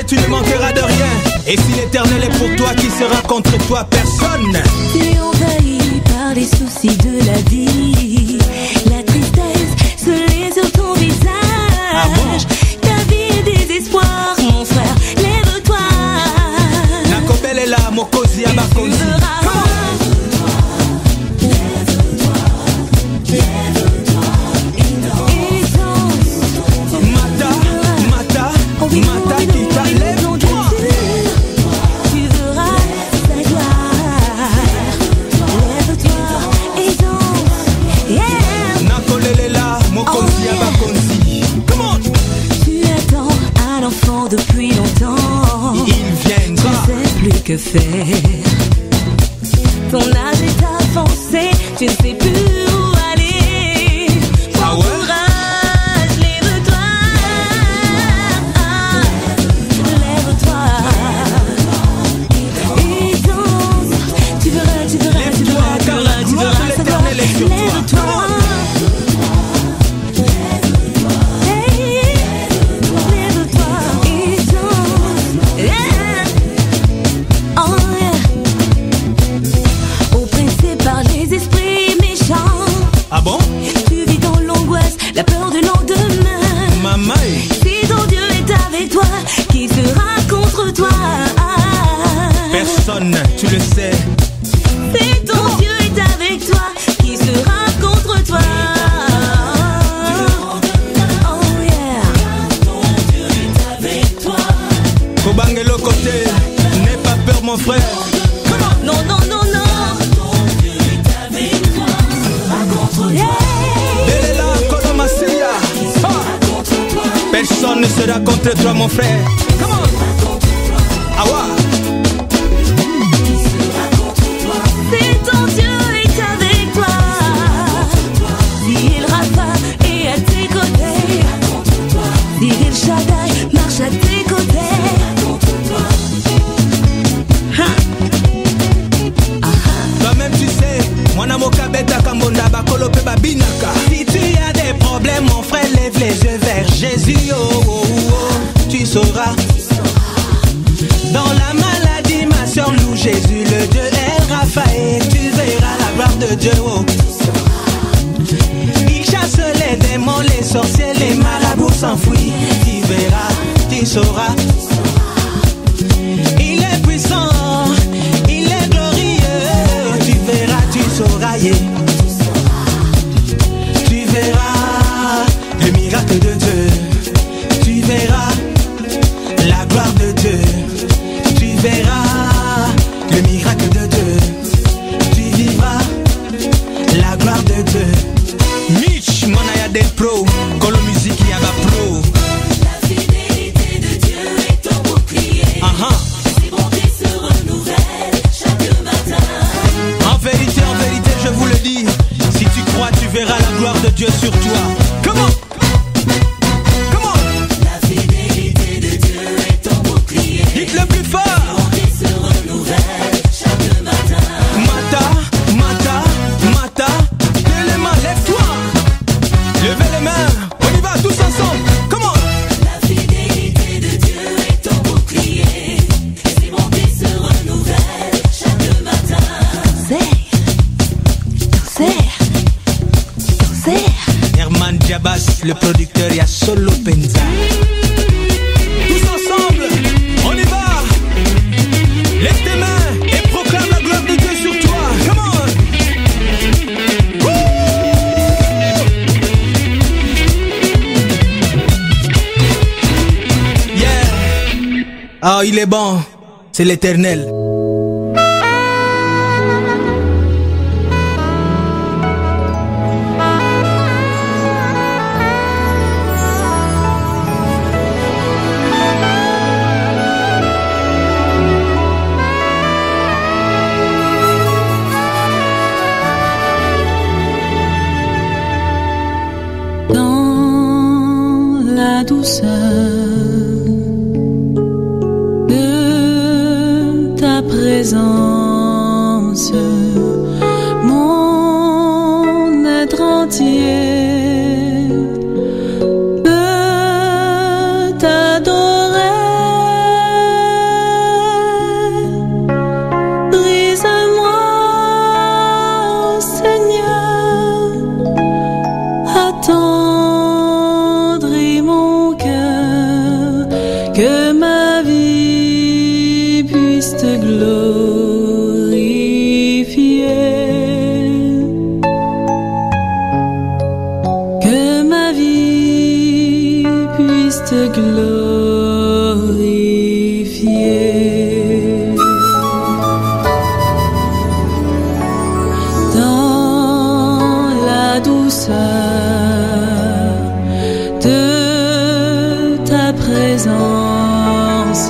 tu ne manqueras de rien. Et si l'Éternel est pour toi, qui sera contre toi? Personne. Tu es envahi par les soucis de la vie. La tristesse se lit sur ton visage. Ah bon? Ta vie est désespoir, mon frère, lève-toi. Nakobel est là, Mokosi Abakosi. Mata qui t'enlève-toi. Tu verras sa gloire. Lève-toi et danse. Yeah. Nakolelela, Mokosi Abakosi. Come on. Tu attends un enfant depuis longtemps. Il viendra. Tu sais plus que faire. Ton âge est avancé. Tu ne sais plus où aller. Ah ouais? Ah bon? Tu vis dans l'angoisse, la peur du lendemain. Maman. Si ton Dieu est avec toi, qui sera contre toi? Personne, tu le sais. Si ton Dieu est avec toi, qui sera contre toi? Oh yeah. Ton Dieu est avec toi. Kobangelo côté, n'aie pas peur mon frère. Non, non, non, non. Ton Dieu est avec toi, qui sera contre toi? Belela Kolomasia. Personne ne sera contre toi mon frère. Come on. Awa. Si ton Dieu est avec toi, si il Rapha est à tes côtés, si il Shaddai marche à tes côtés, toi-même tu sais, moi namoka beta kambonda bakolope babinaka. Si tu as des problèmes mon frère, lève les yeux vers Jésus. Oh, oh, oh, tu sauras. Dans la maladie ma soeur loue Jésus, le Dieu El Raphaël. Tu verras la gloire de Dieu. Oh. Il chasse les démons, les sorciers, les marabouts s'enfuient. Tu verras, tu sauras. Il est puissant, il est glorieux. Tu verras, tu sauras. Yeah. Tu verras le miracle de Dieu. Tu verras la gloire de Dieu. Tu verras le miracle de Dieu. Tu vivras la gloire de Dieu. Mitch, Monaya del Pro, Colo Music Yaba Pro. la fidélité de Dieu est ton bouclier. Ses bontés se renouvellent chaque matin. En vérité, je vous le dis, si tu crois, tu verras la gloire de Dieu sur toi. Comment? Comment? La fidélité de Dieu est ton bouclier. Dites le plus fort. Ses bontés se renouvellent chaque matin. Mata, mata, mata. Les mains, lève-toi. Levez les mains. On y va tous ensemble. Comment? La fidélité de Dieu est ton bouclier. Ses bontés se renouvellent chaque matin. Herman Jabas, le producteur, il y a Solo Penza. Tous ensemble, on y va. Lève tes mains et proclame la gloire de Dieu sur toi. Come on. Woo! Yeah. Ah, il est bon, c'est l'Éternel. Dans la douceur de ta présence, mon être entier peut t'adorer. te glorifier. Dans la douceur de ta présence,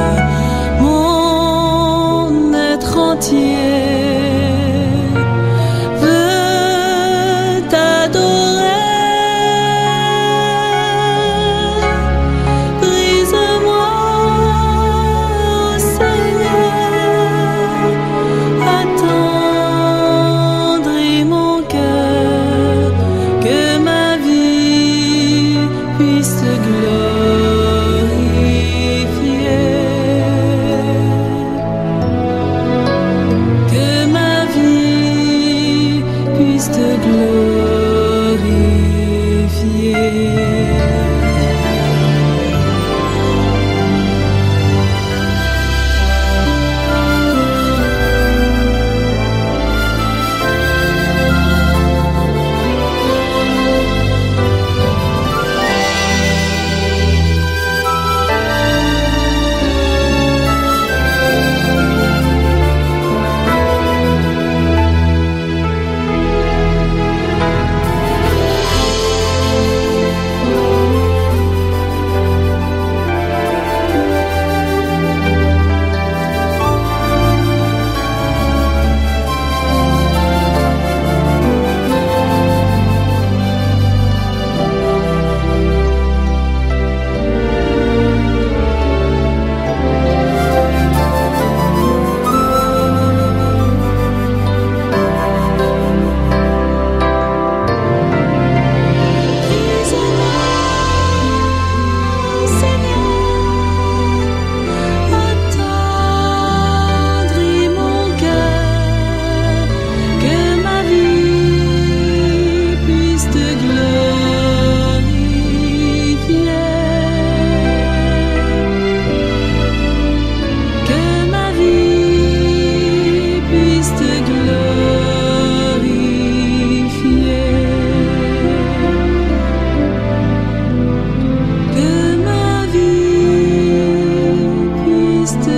mon être entier veut t'adorer. Brise-moi, Seigneur, attendris mon cœur, que ma vie puisse te glorifier. Que ma vie puisse te glorifier. Attendris mon cœur, que ma vie puisse te glorifier. Que ma vie puisse te glorifier. Que ma vie puisse te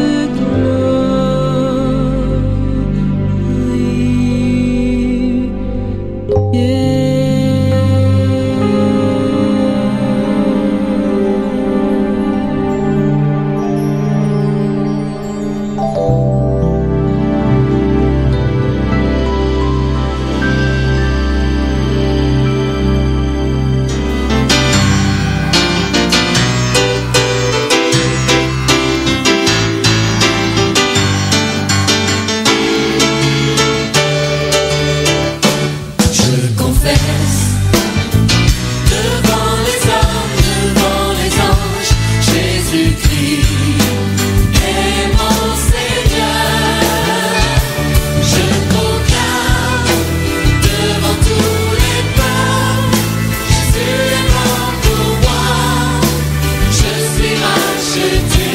Je confesse devant les hommes, devant les anges, Jésus-Christ est mon Seigneur. Je proclame devant tous les peuples, Jésus est mort pour moi, je suis racheté.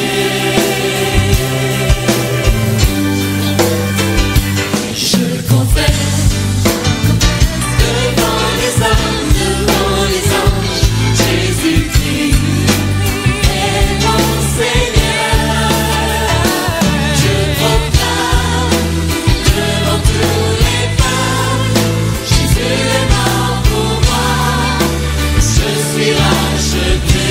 Je confesse devant les hommes, devant les anges, Jésus-Christ est mon Seigneur. Je proclame devant tous les peuples, Jésus est mort pour moi, je suis racheté.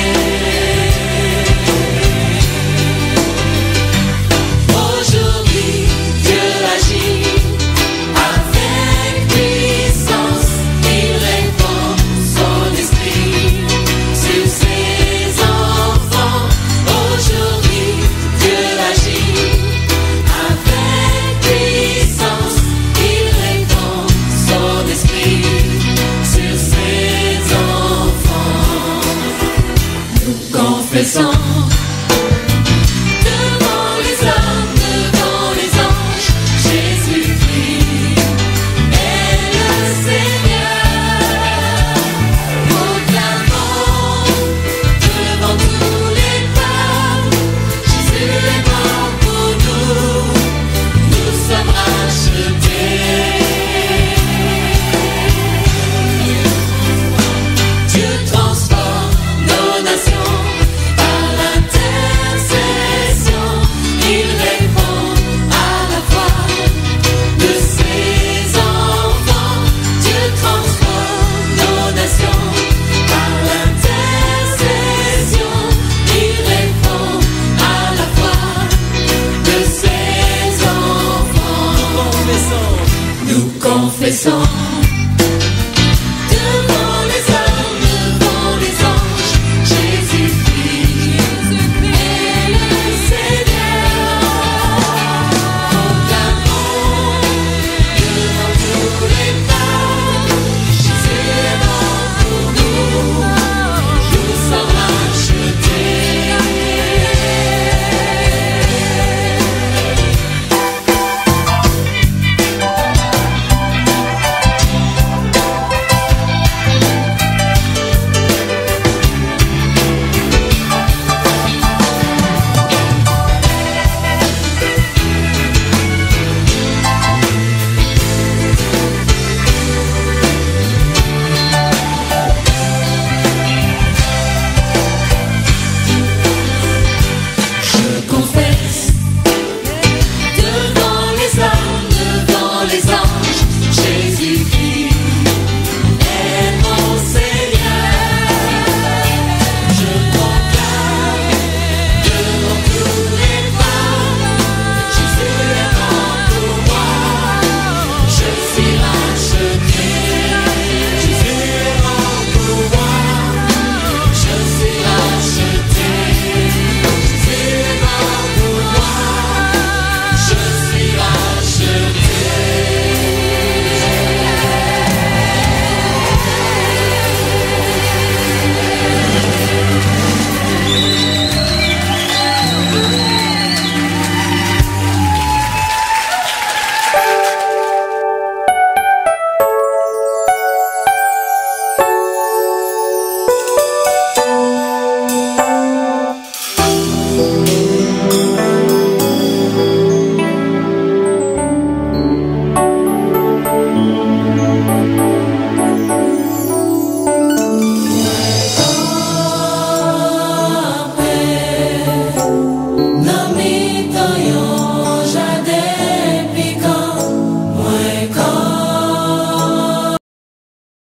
Aujourd'hui, Dieu agit avec puissance, il répand son esprit sur ses enfants. Aujourd'hui, Dieu agit avec puissance, il répand son esprit sur ses enfants. Nous confessons